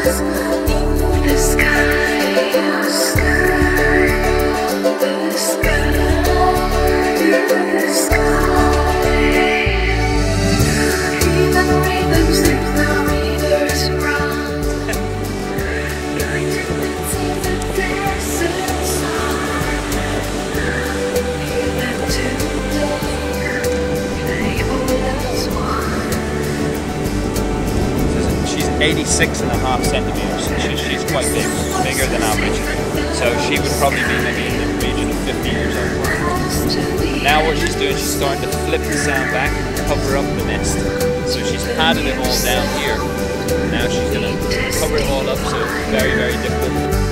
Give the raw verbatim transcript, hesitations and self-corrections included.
eighty-six and a half centimeters. She, she's quite big, bigger than average. So she would probably be maybe in the region of fifty years old. Now what she's doing, she's starting to flip the sound back and cover up the nest. So she's padded it all down here. Now she's going to cover it all up, so it's very, very difficult.